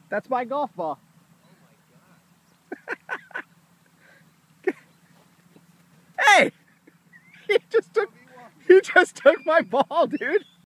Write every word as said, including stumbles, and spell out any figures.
That's my golf ball. Oh my god. Hey! He just took he just took my ball, dude.